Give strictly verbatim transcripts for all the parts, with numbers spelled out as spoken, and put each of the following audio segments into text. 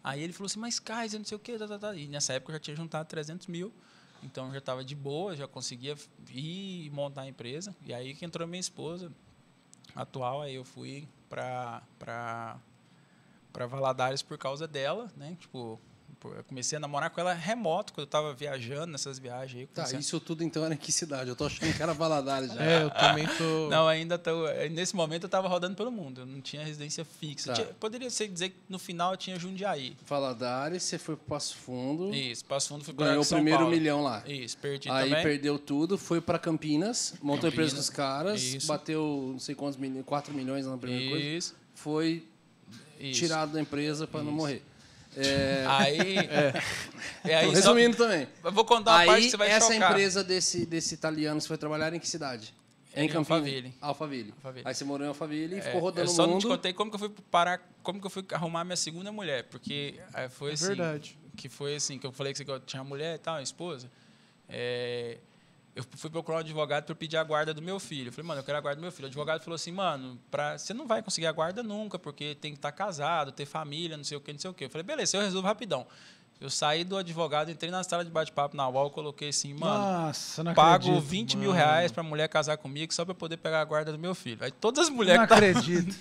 Aí ele falou assim, mas Kaiser, não sei o quê. Tá, tá, tá. E nessa época eu já tinha juntado trezentos mil. Então, eu já estava de boa, já conseguia ir montar a empresa. E aí que entrou minha esposa atual. Aí eu fui para para Valadares por causa dela, né? Tipo... Eu comecei a namorar com ela remoto, quando eu estava viajando, nessas viagens aí. Tá, a... isso tudo então era em que cidade? Eu tô achando que era Valadares já. É, eu também tô... Não, ainda tô... Nesse momento eu estava rodando pelo mundo, eu não tinha residência fixa. Tá. Tinha... Poderia ser dizer que no final eu tinha Jundiaí. Valadares, você foi para Passo Fundo. Isso, Passo Fundo, fui para Ganhou o São primeiro Paulo. milhão lá. Isso, perdi Aí também. perdeu tudo, foi para Campinas, montou a empresa dos caras, Isso. bateu não sei quantos milhões, quatro milhões na primeira coisa. Isso. Foi Isso. tirado da empresa para não Isso. morrer. É... Aí, é. E aí, resumindo só... também. Eu vou contar uma aí, parte que você vai essa chocar. empresa desse, desse italiano, você foi trabalhar em que cidade? É em em Campinas. Alphaville. Alphaville. Alphaville. Aí você morou em Alphaville e É, ficou rodando eu o só mundo. não te contei como que eu fui parar, como que eu fui arrumar minha segunda mulher, porque é, foi É assim, verdade. que foi assim, que eu falei que você tinha mulher e tal, esposa. É, eu fui procurar um advogado para pedir a guarda do meu filho. Eu falei, mano, eu quero a guarda do meu filho. O advogado falou assim, mano, pra, você não vai conseguir a guarda nunca, porque tem que estar casado, ter família, não sei o quê, não sei o quê. Eu falei, beleza, eu resolvo rapidão. Eu saí do advogado, entrei na sala de bate-papo na U A U, coloquei assim, mano, Nossa, não pago acredito, vinte mil mano. reais para a mulher casar comigo só para poder pegar a guarda do meu filho. Aí todas as mulheres Não que tavam- acredito.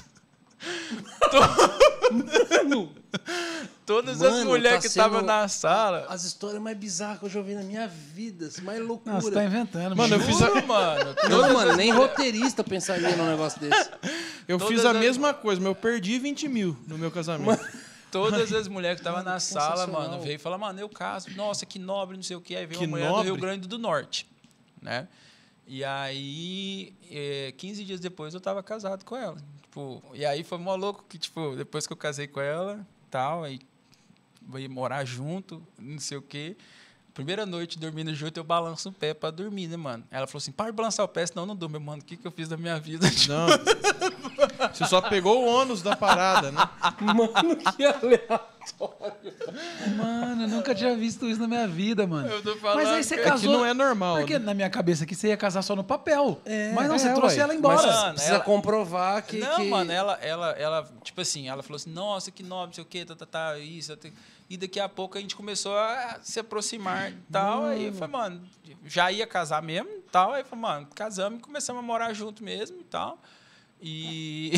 todas as Mano, mulheres tá que estavam sendo na sala. As histórias mais bizarras que eu já ouvi na minha vida. Assim, mais loucura. Não, você tá inventando. Mano, eu mano. fiz a- Juro, mano. Não, mano, nem roteirista pensaria num negócio desse. Eu Todas fiz a as- mesma coisa, mas eu perdi vinte mil no meu casamento. Todas as mulheres que estavam Mano, na que sala, sensacional. mano, veio e falou, mano, eu caso. Nossa, que nobre, não sei o quê. Aí veio Que uma mulher do nobre? Rio Grande do Norte, né? E aí, é, quinze dias depois, eu tava casado com ela. Tipo, e aí foi mó louco que, tipo, depois que eu casei com ela, tal, aí veio morar junto, não sei o quê. Primeira noite dormindo junto, eu balanço o pé pra dormir, né, mano? Ela falou assim, para de balançar o pé, senão eu não durmo. Eu, mano, o que, que eu fiz da minha vida? Não. Você só pegou o ônus da parada, né? Mano, que aleatório. Mano, eu nunca tinha visto isso na minha vida, mano. Eu tô falando Mas aí você que- É que casou... não é normal. Porque né? na minha cabeça aqui você ia casar só no papel. Mas não, é, você trouxe ué. ela embora. Mas Mano, precisa ela- comprovar que... Não, que... mano, ela, ela, ela, tipo assim, ela falou assim, nossa, que nobre, não sei o quê, tá, tá, tá, isso. Tá. E daqui a pouco a gente começou a se aproximar e tal. Aí eu falei, mano, já ia casar mesmo e tal. Aí eu falei, mano, casamos e começamos a morar junto mesmo e tal. E.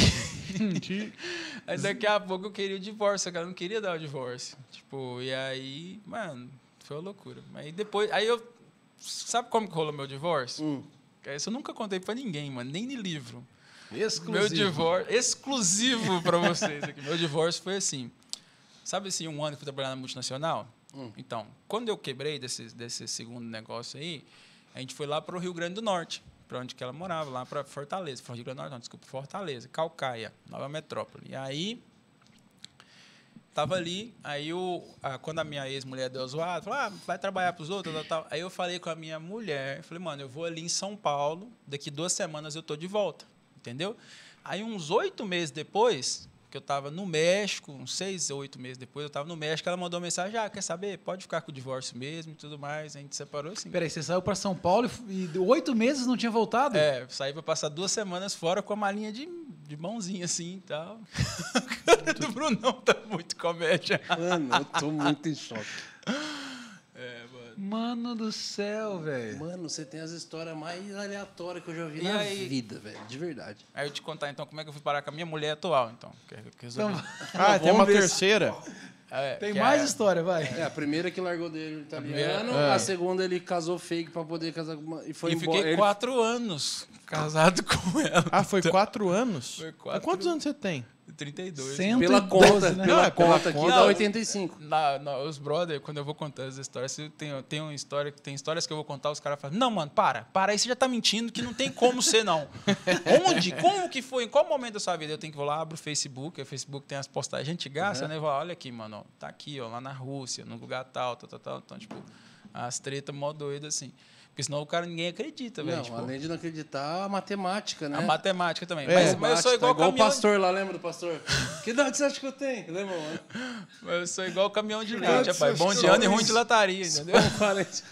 Aí daqui a pouco eu queria o divórcio, só que ela não queria dar o divórcio. Tipo, e aí, mano, foi uma loucura. Aí depois. Aí eu. Sabe como que rolou meu divórcio? Hum. Isso eu nunca contei pra ninguém, mano, nem no livro. Exclusivo. Meu divórcio, exclusivo para vocês aqui. Meu divórcio foi assim. Sabe assim, um ano que eu fui trabalhar na multinacional? Hum. Então, quando eu quebrei desse, desse segundo negócio aí, a gente foi lá para o Rio Grande do Norte, para onde que ela morava, lá para Fortaleza. Rio Grande do Norte, não, desculpa, Fortaleza, Caucaia, Nova Metrópole. E aí, tava ali, aí o, a, quando a minha ex-mulher deu zoada, falou, ah, vai trabalhar para os outros, tal, tal. Aí eu falei com a minha mulher, falei, mano, eu vou ali em São Paulo, daqui duas semanas eu tô de volta, entendeu? Aí uns oito meses depois, que eu estava no México, uns seis ou oito meses depois, eu estava no México, ela mandou uma mensagem, ah, quer saber? Pode ficar com o divórcio mesmo e tudo mais. A gente separou assim. Peraí, você saiu pra São Paulo e e oito meses não tinha voltado? É, saí para passar duas semanas fora com a malinha de, de mãozinha assim e tal. A cara do Brunão tá muito comédia. Mano, eu tô muito em choque. É, mano. Mano do céu, velho. Mano, você tem as histórias mais aleatórias que eu já vi E na aí? vida, velho. De verdade. Aí eu te contar então como é que eu fui parar com a minha mulher atual, então. Que, que resolvi. Então, Ah, tem Vamos uma ver se- terceira? É, tem que mais é- história, vai. É, a primeira que largou dele italiano, primeira- a é. segunda ele casou fake pra poder casar com uma... E foi E embora. fiquei Ele- quatro anos casado com ela. Ah, foi quatro anos? Foi quatro- Mas quantos anos você tem? trinta e dois. Cento Pela e conta, doze, né? pela Não, é pela conta aqui conta. dá oitenta e cinco. Na, na- os brother, quando eu vou contar as histórias, se tem, tem uma história, tem histórias que eu vou contar, os caras falam, não, mano, para, para aí, você já tá mentindo que não tem como ser, não. Onde? Como que foi? Em qual momento da sua vida? Eu tenho que ir lá, abro o Facebook, o Facebook tem as postagens, a gente gasta, Uhum. né? Eu vou, olha aqui, mano, ó, tá aqui, ó, lá na Rússia, no lugar tal, tal, tal, tal. Então, tipo, as tretas mó doidas, assim. Porque senão o cara, ninguém acredita, velho. Não, Tipo, além de não acreditar, a matemática, né? a matemática também. É, mas, mas eu sou igual igual o caminhão... pastor lá, lembra do pastor? Que idade você acha que eu tenho? Lembra, mano? Mas eu sou igual caminhão de Verdade, leite, rapaz. você Bom de só ano e ruim isso. de lataria, entendeu? Como parente.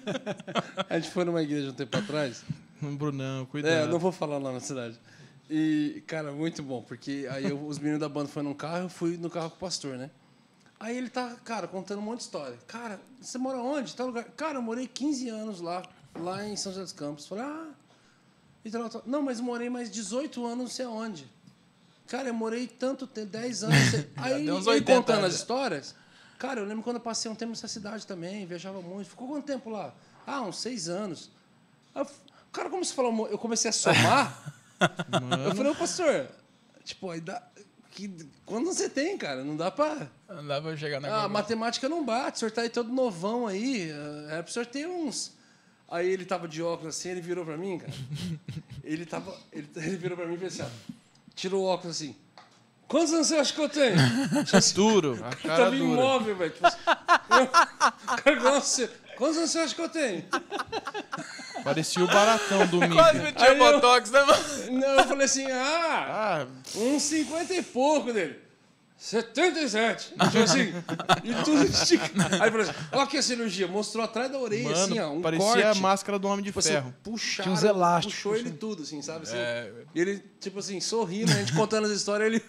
A gente foi numa igreja um tempo atrás. Hum, Brunão, cuidado. É, não vou falar lá na cidade. E, cara, muito bom, porque aí eu- os meninos da banda foram num carro, eu fui no carro com o pastor, né? Aí ele tá, cara, contando um monte de história. Cara, você mora onde? Tal lugar? Cara, eu morei quinze anos lá, lá em São José dos Campos. Falei, ah... E tal, tal. Não, mas eu morei mais dezoito anos, não sei aonde. Cara, eu morei tanto tempo, dez anos. Aí deu uns ele oitenta contando anos. as histórias. Cara, eu lembro quando eu passei um tempo nessa cidade também, viajava muito. Ficou quanto tempo lá? Ah, uns seis anos. Aí, o cara começou a falar, eu comecei a somar. Eu falei, ô pastor, tipo, aí dá, que, quando você tem, cara? Não dá pra... Não dá pra chegar na Ah, a conclusão. matemática não bate, o senhor tá aí todo novão aí. É pro senhor ter uns... Aí ele tava de óculos assim, ele virou pra mim, cara. Ele tava... Ele, ele virou pra mim e fez assim, ó. Tirou o óculos assim. Quantos anos você acha que eu tenho? Tipo assim, Duro, a eu cara tava dura. imóvel, velho. Tipo assim, eu, cara, nossa, quantos anos você acha que eu tenho? Parecia o baratão do Quase Mickey. metia Aí o eu- botox, né, mano? Não, eu falei assim, ah, Ah, uns cinquenta e pouco dele. setenta e sete. Tipo assim, e tudo esticado. Aí eu falei assim, olha aqui a cirurgia. Mostrou atrás da orelha, mano, assim, ó, um parecia corte. a máscara do Homem de Tipo assim, Ferro. puxaram, Tinha uns elásticos, puxou ele tudo, assim, sabe? Assim, É. E ele, tipo assim, sorrindo, a gente contando as histórias, ele...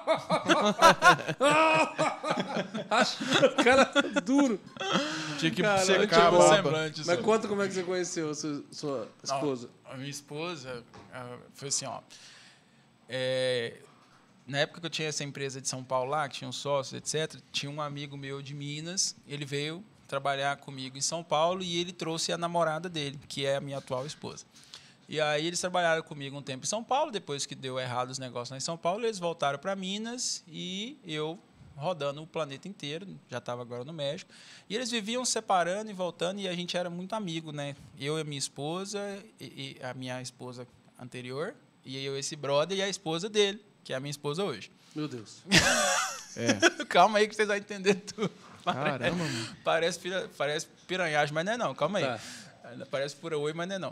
Acho o cara duro. Tinha que Caralho, secar a tipo, barba. semblante, Mas só. conta como é que você conheceu a sua, sua esposa. Não, a minha esposa ah, foi assim, ó. É, na época que eu tinha essa empresa de São Paulo lá, que tinha um sócio, etcétera, tinha um amigo meu de Minas, ele veio trabalhar comigo em São Paulo e ele trouxe a namorada dele, que é a minha atual esposa. E aí eles trabalharam comigo um tempo em São Paulo, depois que deu errado os negócios lá em São Paulo, eles voltaram para Minas e eu rodando o planeta inteiro, já estava agora no México. E eles viviam separando e voltando e a gente era muito amigo, né? Eu e a minha esposa, e, e a minha esposa anterior, e eu esse brother e a esposa dele, que é a minha esposa hoje. Meu Deus. É. Calma aí que vocês vão entender tudo. Caramba, mano. Parece, pira- parece piranhagem, mas não é não. Calma aí. Tá. Ainda parece fura-oi, mas não é não.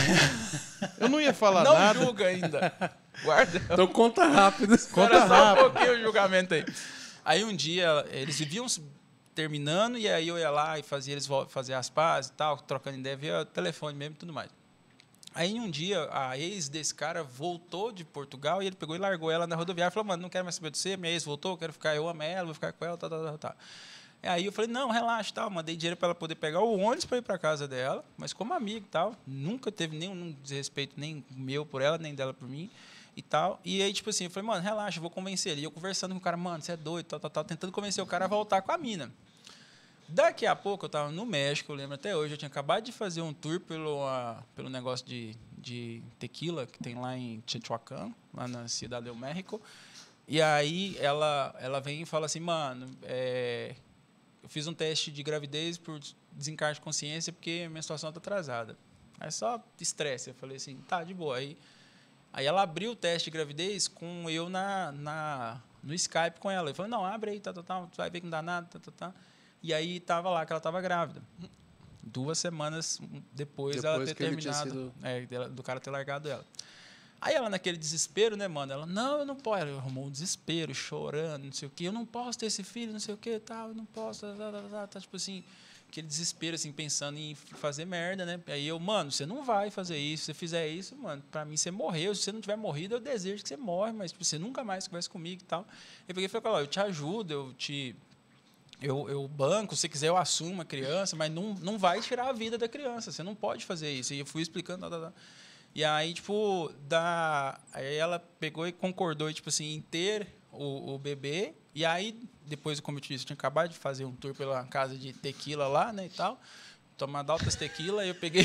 Eu não ia falar não nada. julga ainda. Guarda. Então conta rápido. Conta Espera só rápido. um pouquinho o julgamento aí. Aí um dia eles viviam se terminando e aí eu ia lá e fazia eles vo- fazer as pazes e tal, trocando ideia via telefone mesmo e tudo mais. Aí um dia a ex desse cara voltou de Portugal e ele pegou e largou ela na rodoviária e falou, mano, não quero mais saber de você, minha ex voltou, quero ficar, eu amo ela, vou ficar com ela, tal, tal, tal, tal. Aí eu falei, não, relaxa, tal, mandei dinheiro para ela poder pegar o ônibus para ir para casa dela, mas como amigo e tal, nunca teve nenhum desrespeito nem meu por ela, nem dela por mim e tal. E aí, tipo assim, eu falei, mano, relaxa, eu vou convencer ele. E eu conversando com o cara, mano, você é doido, tal, tal, tal, tentando convencer o cara a voltar com a mina. Daqui a pouco eu estava no México, eu lembro até hoje, eu tinha acabado de fazer um tour pelo, uh, pelo negócio de, de tequila que tem lá em Chichoacán, lá na Cidade do México. E aí ela, ela vem e fala assim, mano, é, eu fiz um teste de gravidez por desencargo de consciência porque a menstruação está atrasada. Aí só estresse. Eu falei assim, tá, de boa. Aí, aí ela abriu o teste de gravidez com eu na, na, no Skype com ela. Eu falei, não, abre aí, tá, tá, tá, tu vai ver que não dá nada, tá, tá, tá. E aí tava lá que ela estava grávida. Duas semanas depois, Depois ela ter que ele tinha terminado, sido- é, dela- do cara ter largado ela. Aí ela naquele desespero, né, mano? Ela, não, eu não posso. Ela arrumou um desespero, chorando, não sei o quê. Eu não posso ter esse filho, não sei o quê, tal, eu não posso, tá, tá, tá, tá, tá, tipo assim, aquele desespero, assim, pensando em fazer merda, né? Aí eu, mano, você não vai fazer isso. Se você fizer isso, mano, pra mim você morreu. Se você não tiver morrido, eu desejo que você morre, mas tipo, você nunca mais conversa comigo e tal. Eu peguei e falei, ó, eu te ajudo, eu te... Eu, eu banco, se quiser eu assumo a criança, mas não, não vai tirar a vida da criança. Você não pode fazer isso. E eu fui explicando, tá, tá, tá. E aí, tipo, da... aí ela pegou e concordou, tipo assim, em ter o, o bebê. E aí, depois, como eu te disse, eu tinha acabado de fazer um tour pela casa de tequila lá, né, e tal. Tomando altas tequila, aí eu peguei...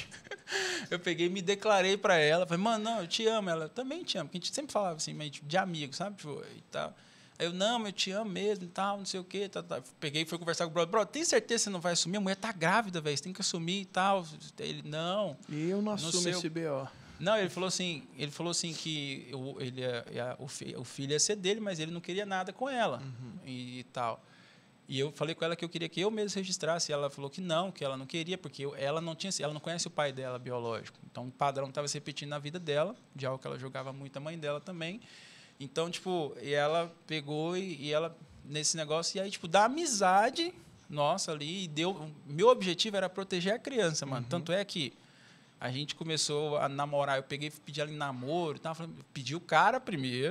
eu peguei e me declarei pra ela. Falei, mano, não, eu te amo. Ela, também te amo. Porque a gente sempre falava assim, meio de amigo, sabe? Tipo, e tal. Aí eu, não, eu te amo mesmo e tal, não sei o quê. Tá, tá. Peguei e fui conversar com o brother. Bro, tem certeza que você não vai assumir? A mulher tá grávida, velho. Você tem que assumir e tal. Ele, não. E eu não assumo sei o- esse B O. Não, ele falou assim, ele falou assim que o, ele, ia- ia- o, fi- o filho ia ser dele, mas ele não queria nada com ela e, e tal. E eu falei com ela que eu queria que eu mesmo registrasse. E ela falou que não, que ela não queria, porque eu- ela não tinha, ela não conhece o pai dela biológico. Então o padrão estava se repetindo na vida dela, de algo que ela jogava muito a mãe dela também. Então, tipo, e ela pegou e, e ela nesse negócio e aí tipo da amizade nossa ali e deu. Meu objetivo era proteger a criança, mano. Tanto é que a gente começou a namorar, eu peguei e pedi ela em namoro, e tal, falei, pedi o cara primeiro,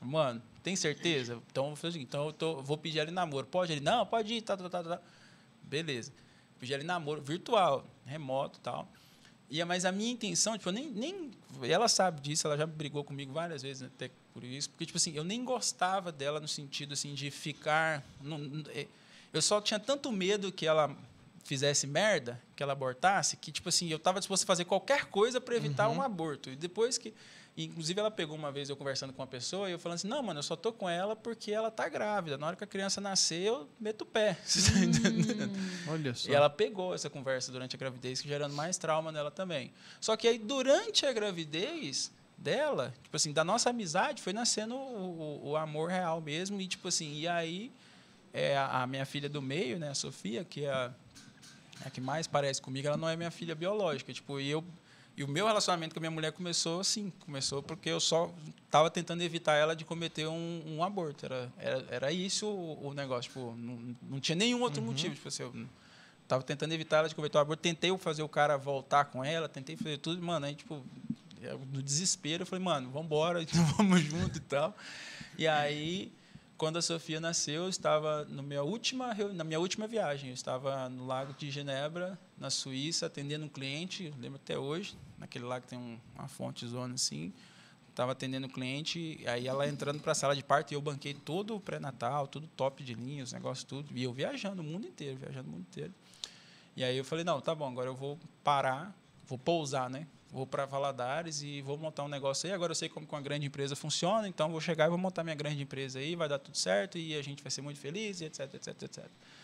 Mano, tem certeza? Então, eu vou fazer o seguinte, então eu tô, vou pedir ela em namoro. Pode? Ele, não, pode ir, tá, tá, tá, tá. Beleza. Pedi ela em namoro, virtual, remoto e tal. E, mas a minha intenção, tipo, eu nem, nem... Ela sabe disso, ela já brigou comigo várias vezes até por isso. Porque, tipo assim, eu nem gostava dela no sentido, assim, de ficar... Não, eu só tinha tanto medo que ela fizesse merda, que ela abortasse, que, tipo assim, eu estava disposto a fazer qualquer coisa para evitar uhum. um aborto. E depois que... Inclusive, ela pegou uma vez eu conversando com uma pessoa e eu falando assim, não, mano, eu só tô com ela porque ela tá grávida. Na hora que a criança nascer, eu meto o pé. Hum, olha só. E ela pegou essa conversa durante a gravidez, gerando mais trauma nela também. Só que aí, durante a gravidez dela, tipo assim, da nossa amizade, foi nascendo o, o, o amor real mesmo. E, tipo assim, e aí, é, a, a minha filha do meio, né, a Sofia, que é a, a que mais parece comigo, ela não é minha filha biológica. Tipo, e eu... E o meu relacionamento com a minha mulher começou assim, começou porque eu só estava tentando evitar ela de cometer um, um aborto. Era, era, era isso o, o negócio. Tipo, não, não tinha nenhum outro uhum. motivo. Tipo, assim, eu estava tentando evitar ela de cometer um aborto. Tentei fazer o cara voltar com ela, tentei fazer tudo. Mano, aí, tipo, no desespero, eu falei, mano, vamos embora, então vamos junto e tal. E aí, quando a Sofia nasceu, eu estava no minha última, na minha última viagem. Eu estava no Lago de Genebra, na Suíça, atendendo um cliente, lembro até hoje, naquele lá que tem um, uma fonte zona assim. Estava atendendo o cliente, aí ela entrando para a sala de parto e eu banquei todo o pré-natal, tudo top de linha, os negócios, tudo. E eu viajando o mundo inteiro, viajando o mundo inteiro. E aí eu falei, não, tá bom, agora eu vou parar, vou pousar, né? Vou para Valadares e vou montar um negócio aí. Agora eu sei como que uma grande empresa funciona, então vou chegar e vou montar minha grande empresa aí, vai dar tudo certo e a gente vai ser muito feliz, e etc, etc, etcétera.